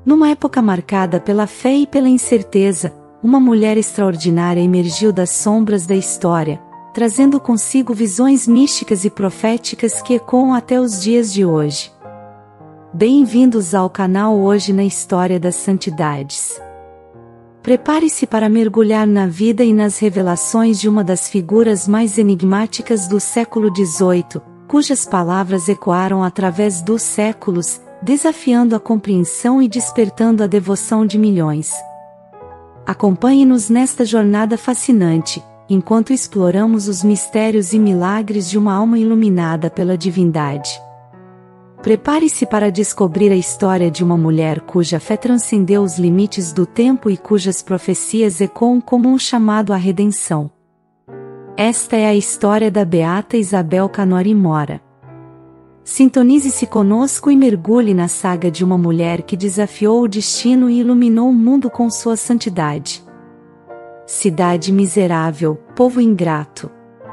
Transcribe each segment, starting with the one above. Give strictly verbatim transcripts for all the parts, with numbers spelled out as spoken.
Numa época marcada pela fé e pela incerteza, uma mulher extraordinária emergiu das sombras da história, trazendo consigo visões místicas e proféticas que ecoam até os dias de hoje. Bem-vindos ao canal Hoje na História das Santidades. Prepare-se para mergulhar na vida e nas revelações de uma das figuras mais enigmáticas do século dezoito, cujas palavras ecoaram através dos séculos, desafiando a compreensão e despertando a devoção de milhões. Acompanhe-nos nesta jornada fascinante, enquanto exploramos os mistérios e milagres de uma alma iluminada pela divindade. Prepare-se para descobrir a história de uma mulher cuja fé transcendeu os limites do tempo e cujas profecias ecoam como um chamado à redenção. Esta é a história da beata Isabel Canori Mora. Sintonize-se conosco e mergulhe na saga de uma mulher que desafiou o destino e iluminou o mundo com sua santidade. Cidade miserável, povo ingrato.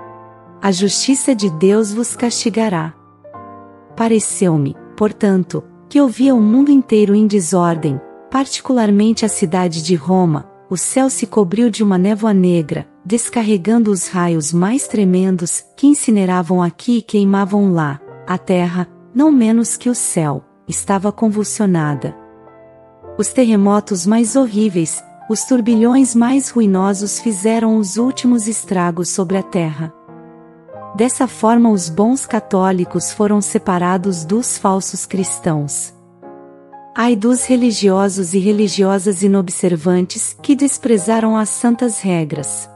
A justiça de Deus vos castigará. Pareceu-me, portanto, que eu via o mundo inteiro em desordem, particularmente a cidade de Roma. O céu se cobriu de uma névoa negra, descarregando os raios mais tremendos, que incineravam aqui e queimavam lá. A terra, não menos que o céu, estava convulsionada. Os terremotos mais horríveis, os turbilhões mais ruinosos fizeram os últimos estragos sobre a terra. Dessa forma os bons católicos foram separados dos falsos cristãos. Ai dos religiosos e religiosas inobservantes, que desprezaram as santas regras.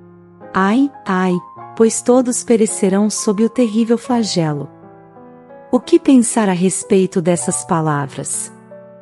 Ai, ai, pois todos perecerão sob o terrível flagelo. O que pensar a respeito dessas palavras?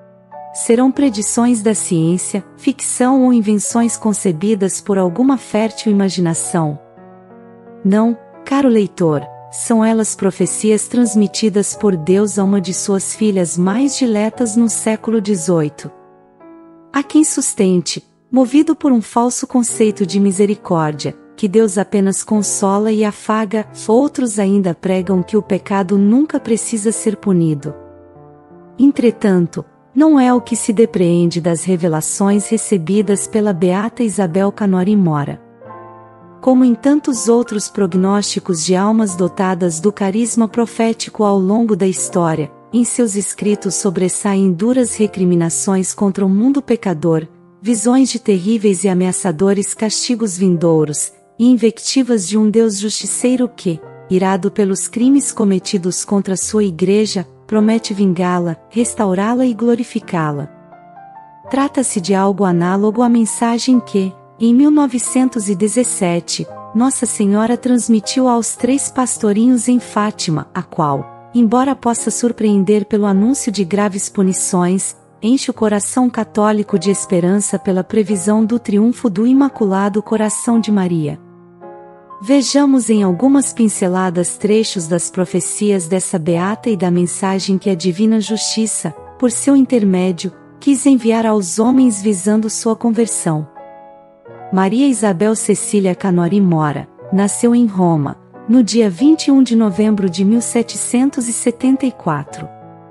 Serão predições da ciência, ficção ou invenções concebidas por alguma fértil imaginação? Não, caro leitor, são elas profecias transmitidas por Deus a uma de suas filhas mais diletas no século dezoito. Há quem sustente, movido por um falso conceito de misericórdia, que Deus apenas consola e afaga, outros ainda pregam que o pecado nunca precisa ser punido. Entretanto, não é o que se depreende das revelações recebidas pela beata Isabel Canori Mora. Como em tantos outros prognósticos de almas dotadas do carisma profético ao longo da história, em seus escritos sobressaem duras recriminações contra o mundo pecador, visões de terríveis e ameaçadores castigos vindouros, e invectivas de um Deus justiceiro que, irado pelos crimes cometidos contra sua igreja, promete vingá-la, restaurá-la e glorificá-la. Trata-se de algo análogo à mensagem que, em mil novecentos e dezessete, Nossa Senhora transmitiu aos três pastorinhos em Fátima, a qual, embora possa surpreender pelo anúncio de graves punições, enche o coração católico de esperança pela previsão do triunfo do Imaculado Coração de Maria. Vejamos em algumas pinceladas trechos das profecias dessa beata e da mensagem que a Divina Justiça, por seu intermédio, quis enviar aos homens visando sua conversão. Maria Isabel Cecília Canori Mora, nasceu em Roma, no dia vinte e um de novembro de mil setecentos e setenta e quatro.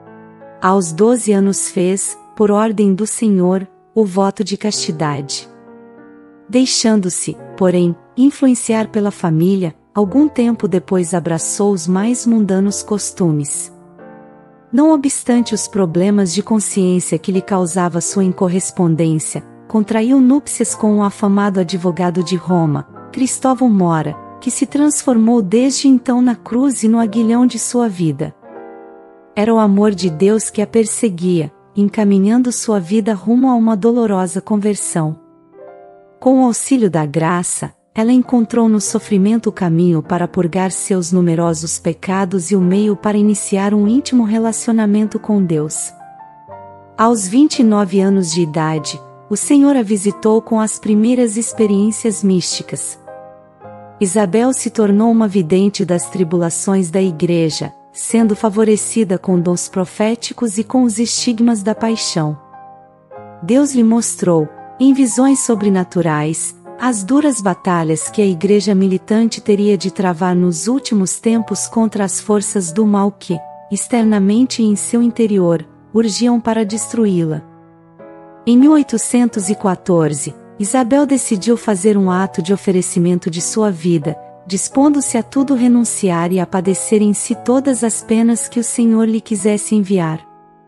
Aos doze anos fez, por ordem do Senhor, o voto de castidade. Deixando-se, porém, influenciar pela família, algum tempo depois abraçou os mais mundanos costumes. Não obstante os problemas de consciência que lhe causava sua incorrespondência, contraiu núpcias com o afamado advogado de Roma, Cristóvão Mora, que se transformou desde então na cruz e no aguilhão de sua vida. Era o amor de Deus que a perseguia, encaminhando sua vida rumo a uma dolorosa conversão. Com o auxílio da graça, ela encontrou no sofrimento o caminho para purgar seus numerosos pecados e o meio para iniciar um íntimo relacionamento com Deus. Aos vinte e nove anos de idade, o Senhor a visitou com as primeiras experiências místicas. Isabel se tornou uma vidente das tribulações da Igreja, sendo favorecida com dons proféticos e com os estigmas da paixão. Deus lhe mostrou, em visões sobrenaturais, as duras batalhas que a Igreja militante teria de travar nos últimos tempos contra as forças do mal que, externamente e em seu interior, urgiam para destruí-la. Em mil oitocentos e quatorze, Isabel decidiu fazer um ato de oferecimento de sua vida, dispondo-se a tudo renunciar e a padecer em si todas as penas que o Senhor lhe quisesse enviar.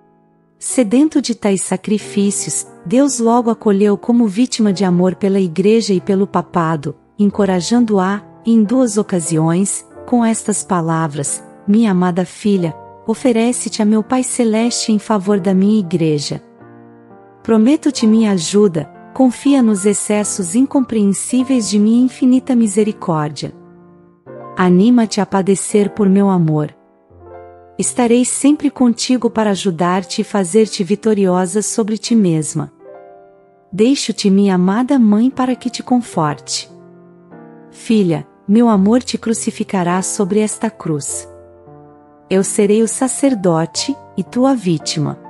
Sedento de tais sacrifícios, Deus logo acolheu como vítima de amor pela Igreja e pelo papado, encorajando-a, em duas ocasiões, com estas palavras: minha amada filha, oferece-te a meu Pai Celeste em favor da minha Igreja. Prometo-te minha ajuda, confia nos excessos incompreensíveis de minha infinita misericórdia. Anima-te a padecer por meu amor. Estarei sempre contigo para ajudar-te e fazer-te vitoriosa sobre ti mesma. Deixo-te minha amada mãe para que te conforte. Filha, meu amor te crucificará sobre esta cruz. Eu serei o sacerdote, e tu a vítima.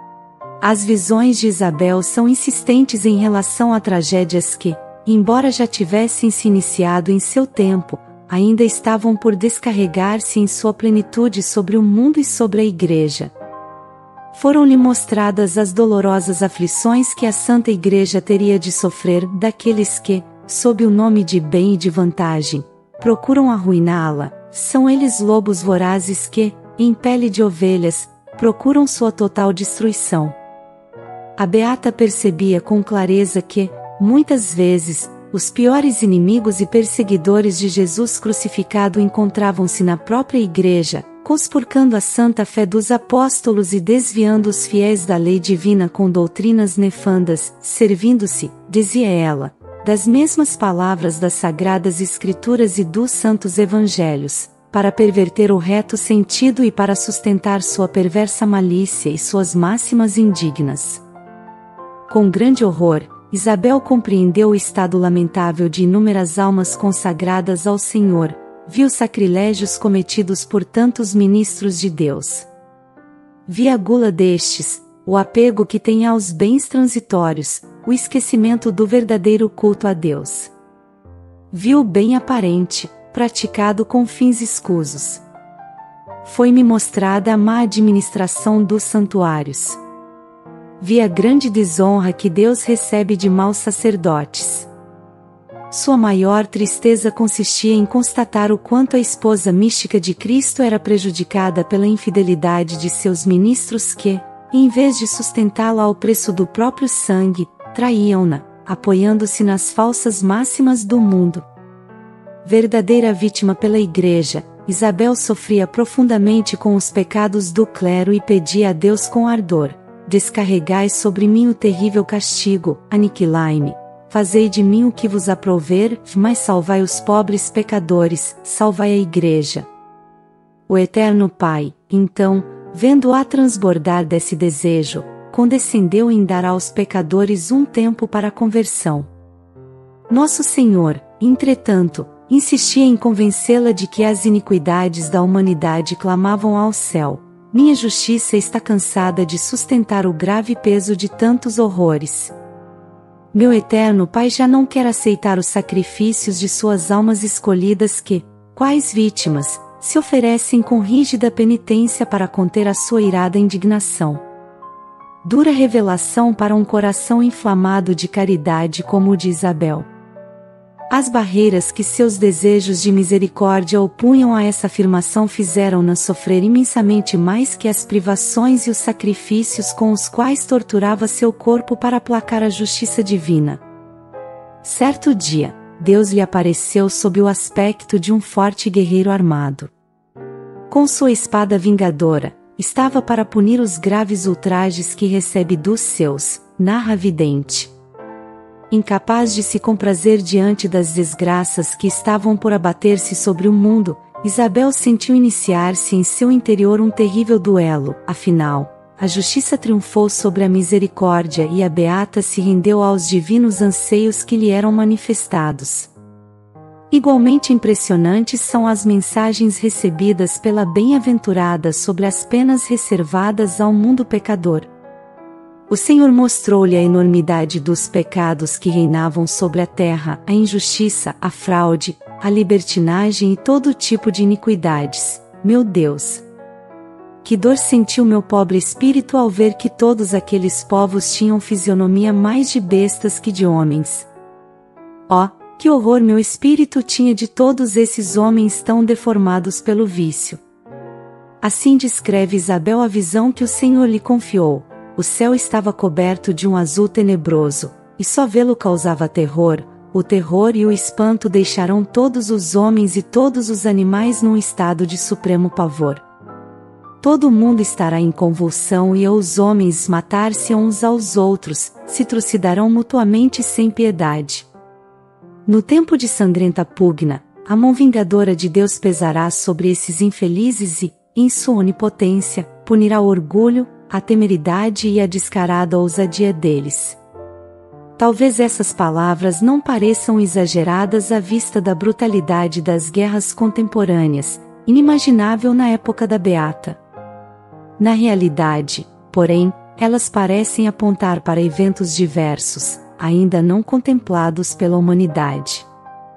As visões de Isabel são insistentes em relação a tragédias que, embora já tivessem se iniciado em seu tempo, ainda estavam por descarregar-se em sua plenitude sobre o mundo e sobre a Igreja. Foram-lhe mostradas as dolorosas aflições que a Santa Igreja teria de sofrer daqueles que, sob o nome de bem e de vantagem, procuram arruiná-la. São eles lobos vorazes que, em pele de ovelhas, procuram sua total destruição. A beata percebia com clareza que, muitas vezes, os piores inimigos e perseguidores de Jesus crucificado encontravam-se na própria Igreja, conspurcando a santa fé dos apóstolos e desviando os fiéis da lei divina com doutrinas nefandas, servindo-se, dizia ela, das mesmas palavras das Sagradas Escrituras e dos Santos Evangelhos, para perverter o reto sentido e para sustentar sua perversa malícia e suas máximas indignas. Com grande horror, Isabel compreendeu o estado lamentável de inúmeras almas consagradas ao Senhor, viu sacrilégios cometidos por tantos ministros de Deus. Via a gula destes, o apego que têm aos bens transitórios, o esquecimento do verdadeiro culto a Deus. Viu o bem aparente, praticado com fins escusos. Foi-me mostrada a má administração dos santuários. Vi a grande desonra que Deus recebe de maus sacerdotes. Sua maior tristeza consistia em constatar o quanto a esposa mística de Cristo era prejudicada pela infidelidade de seus ministros que, em vez de sustentá-la ao preço do próprio sangue, traíam-na, apoiando-se nas falsas máximas do mundo. Verdadeira vítima pela Igreja, Isabel sofria profundamente com os pecados do clero e pedia a Deus com ardor: descarregai sobre mim o terrível castigo, aniquilai-me, fazei de mim o que vos aprouver, mas salvai os pobres pecadores, salvai a Igreja. O Eterno Pai, então, vendo-a transbordar desse desejo, condescendeu em dar aos pecadores um tempo para a conversão. Nosso Senhor, entretanto, insistia em convencê-la de que as iniquidades da humanidade clamavam ao céu: minha justiça está cansada de sustentar o grave peso de tantos horrores. Meu eterno Pai já não quer aceitar os sacrifícios de suas almas escolhidas que, quais vítimas, se oferecem com rígida penitência para conter a sua irada indignação. Dura revelação para um coração inflamado de caridade como o de Isabel. As barreiras que seus desejos de misericórdia opunham a essa afirmação fizeram-na sofrer imensamente mais que as privações e os sacrifícios com os quais torturava seu corpo para aplacar a justiça divina. Certo dia, Deus lhe apareceu sob o aspecto de um forte guerreiro armado. Com sua espada vingadora, estava para punir os graves ultrajes que recebe dos seus, narra a vidente. Incapaz de se comprazer diante das desgraças que estavam por abater-se sobre o mundo, Isabel sentiu iniciar-se em seu interior um terrível duelo. Afinal, a justiça triunfou sobre a misericórdia e a beata se rendeu aos divinos anseios que lhe eram manifestados. Igualmente impressionantes são as mensagens recebidas pela bem-aventurada sobre as penas reservadas ao mundo pecador. O Senhor mostrou-lhe a enormidade dos pecados que reinavam sobre a terra, a injustiça, a fraude, a libertinagem e todo tipo de iniquidades. Meu Deus! que dor sentiu meu pobre espírito ao ver que todos aqueles povos tinham fisionomia mais de bestas que de homens. Oh, que horror meu espírito tinha de todos esses homens tão deformados pelo vício. Assim descreve Isabel a visão que o Senhor lhe confiou. O céu estava coberto de um azul tenebroso, e só vê-lo causava terror. O terror e o espanto deixarão todos os homens e todos os animais num estado de supremo pavor. Todo o mundo estará em convulsão e os homens matar-se uns aos outros, se trucidarão mutuamente sem piedade. No tempo de sangrenta pugna, a mão vingadora de Deus pesará sobre esses infelizes e, em sua onipotência, punirá o orgulho, a temeridade e a descarada ousadia deles. Talvez essas palavras não pareçam exageradas à vista da brutalidade das guerras contemporâneas, inimaginável na época da Beata. Na realidade, porém, elas parecem apontar para eventos diversos, ainda não contemplados pela humanidade.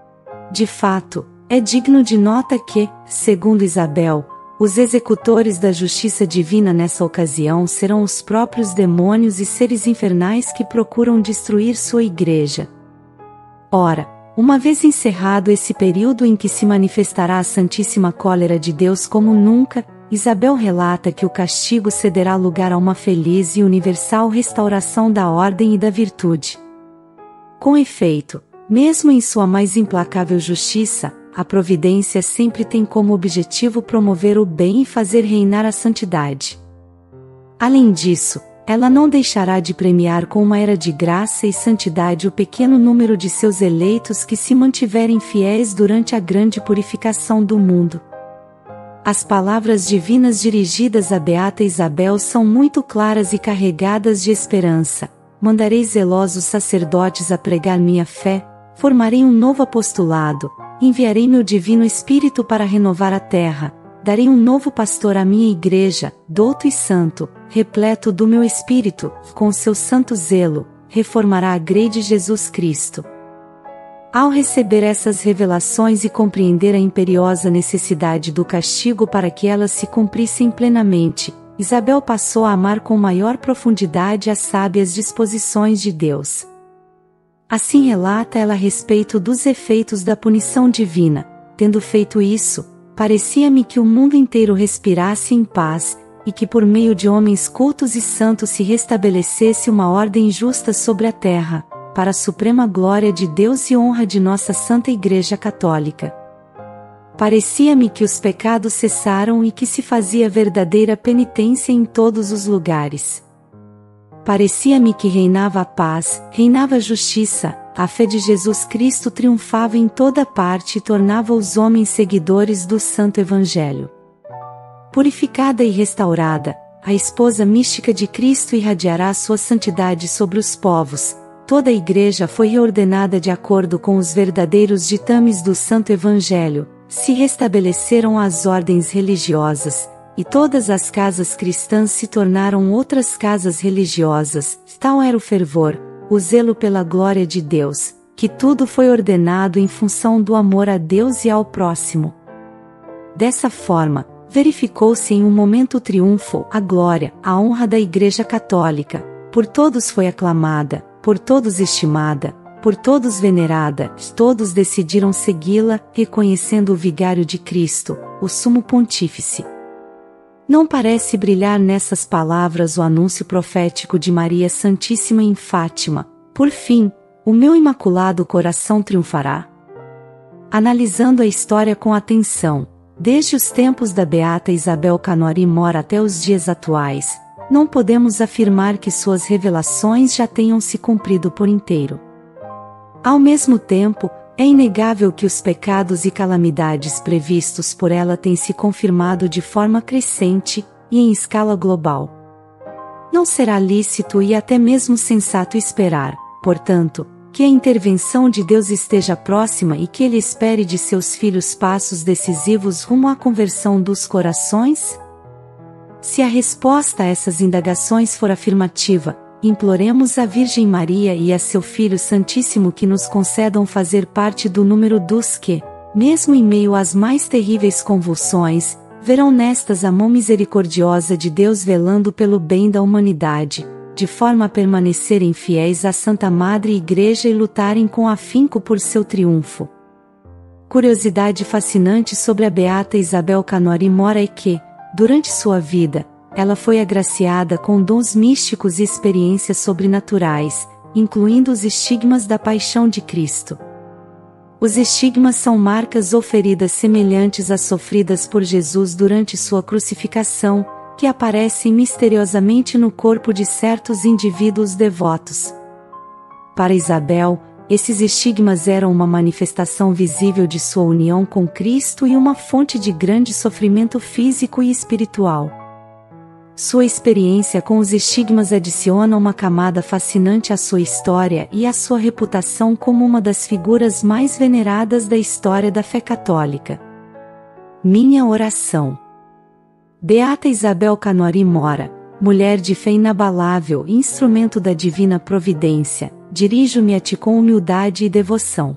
De fato, é digno de nota que, segundo Isabel, os executores da justiça divina nessa ocasião serão os próprios demônios e seres infernais que procuram destruir sua igreja. Ora, uma vez encerrado esse período em que se manifestará a santíssima cólera de Deus como nunca, Isabel relata que o castigo cederá lugar a uma feliz e universal restauração da ordem e da virtude. Com efeito, mesmo em sua mais implacável justiça, a providência sempre tem como objetivo promover o bem e fazer reinar a santidade. Além disso, ela não deixará de premiar com uma era de graça e santidade o pequeno número de seus eleitos que se mantiverem fiéis durante a grande purificação do mundo. As palavras divinas dirigidas à Beata Isabel são muito claras e carregadas de esperança. Mandarei zelosos sacerdotes a pregar minha fé, formarei um novo apostolado, enviarei meu divino Espírito para renovar a terra, darei um novo pastor à minha igreja, douto e santo, repleto do meu Espírito, com seu santo zelo, reformará a grei de Jesus Cristo. Ao receber essas revelações e compreender a imperiosa necessidade do castigo para que elas se cumprissem plenamente, Isabel passou a amar com maior profundidade as sábias disposições de Deus. Assim relata ela a respeito dos efeitos da punição divina. Tendo feito isso, parecia-me que o mundo inteiro respirasse em paz, e que por meio de homens cultos e santos se restabelecesse uma ordem justa sobre a terra, para a suprema glória de Deus e honra de nossa Santa Igreja Católica. Parecia-me que os pecados cessaram e que se fazia verdadeira penitência em todos os lugares. Parecia-me que reinava a paz, reinava a justiça, a fé de Jesus Cristo triunfava em toda parte e tornava os homens seguidores do Santo Evangelho. Purificada e restaurada, a esposa mística de Cristo irradiará sua santidade sobre os povos. Toda a Igreja foi reordenada de acordo com os verdadeiros ditames do Santo Evangelho, se restabeleceram as ordens religiosas, e todas as casas cristãs se tornaram outras casas religiosas. Tal era o fervor, o zelo pela glória de Deus, que tudo foi ordenado em função do amor a Deus e ao próximo. Dessa forma, verificou-se em um momento o triunfo, a glória, a honra da Igreja Católica, por todos foi aclamada, por todos estimada, por todos venerada, todos decidiram segui-la, reconhecendo o vigário de Cristo, o sumo pontífice. Não parece brilhar nessas palavras o anúncio profético de Maria Santíssima em Fátima: por fim, o meu imaculado coração triunfará? Analisando a história com atenção, desde os tempos da Beata Isabel Canori Mora até os dias atuais, não podemos afirmar que suas revelações já tenham se cumprido por inteiro. Ao mesmo tempo, é inegável que os pecados e calamidades previstos por ela têm se confirmado de forma crescente, e em escala global. Não será lícito e até mesmo sensato esperar, portanto, que a intervenção de Deus esteja próxima e que Ele espere de seus filhos passos decisivos rumo à conversão dos corações? Se a resposta a essas indagações for afirmativa, imploremos à Virgem Maria e a seu Filho Santíssimo que nos concedam fazer parte do número dos que, mesmo em meio às mais terríveis convulsões, verão nestas a mão misericordiosa de Deus velando pelo bem da humanidade, de forma a permanecerem fiéis à Santa Madre Igreja e lutarem com afinco por seu triunfo. Curiosidade fascinante sobre a beata Isabel Canori Mora é que, durante sua vida, ela foi agraciada com dons místicos e experiências sobrenaturais, incluindo os estigmas da paixão de Cristo. Os estigmas são marcas ou feridas semelhantes às sofridas por Jesus durante sua crucificação, que aparecem misteriosamente no corpo de certos indivíduos devotos. Para Isabel, esses estigmas eram uma manifestação visível de sua união com Cristo e uma fonte de grande sofrimento físico e espiritual. Sua experiência com os estigmas adiciona uma camada fascinante à sua história e à sua reputação como uma das figuras mais veneradas da história da fé católica. Minha oração. Beata Isabel Canori Mora, mulher de fé inabalável e instrumento da divina providência, dirijo-me a ti com humildade e devoção.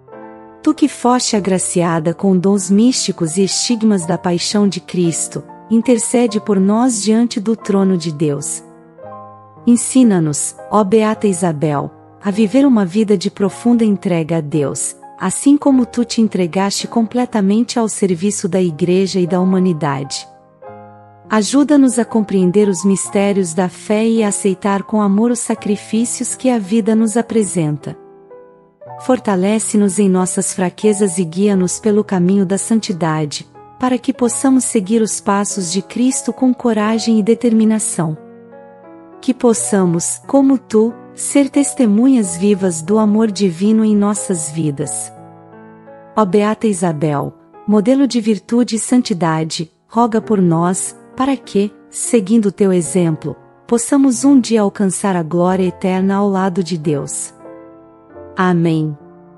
Tu que foste agraciada com dons místicos e estigmas da paixão de Cristo, intercede por nós diante do trono de Deus. Ensina-nos, ó Beata Isabel, a viver uma vida de profunda entrega a Deus, assim como tu te entregaste completamente ao serviço da Igreja e da humanidade. Ajuda-nos a compreender os mistérios da fé e a aceitar com amor os sacrifícios que a vida nos apresenta. Fortalece-nos em nossas fraquezas e guia-nos pelo caminho da santidade, para que possamos seguir os passos de Cristo com coragem e determinação. Que possamos, como tu, ser testemunhas vivas do amor divino em nossas vidas. Ó Beata Isabel, modelo de virtude e santidade, roga por nós, para que, seguindo teu exemplo, possamos um dia alcançar a glória eterna ao lado de Deus. Amém.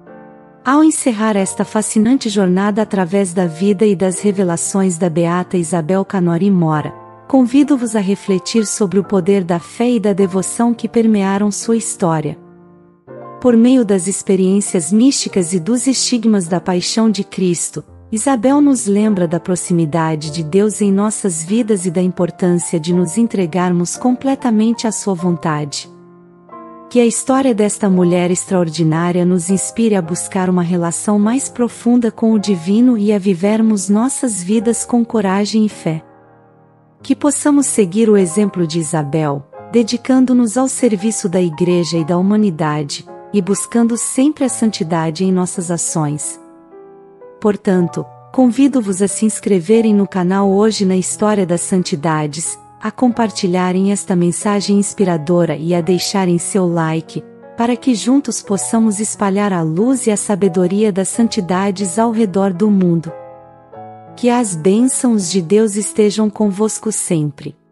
Ao encerrar esta fascinante jornada através da vida e das revelações da Beata Isabel Canori Mora, convido-vos a refletir sobre o poder da fé e da devoção que permearam sua história. Por meio das experiências místicas e dos estigmas da paixão de Cristo, Isabel nos lembra da proximidade de Deus em nossas vidas e da importância de nos entregarmos completamente à sua vontade. Que a história desta mulher extraordinária nos inspire a buscar uma relação mais profunda com o divino e a vivermos nossas vidas com coragem e fé. Que possamos seguir o exemplo de Isabel, dedicando-nos ao serviço da Igreja e da humanidade, e buscando sempre a santidade em nossas ações. Portanto, convido-vos a se inscreverem no canal Hoje na História das Santidades, a compartilharem esta mensagem inspiradora e a deixarem seu like, para que juntos possamos espalhar a luz e a sabedoria das santidades ao redor do mundo. Que as bênçãos de Deus estejam convosco sempre.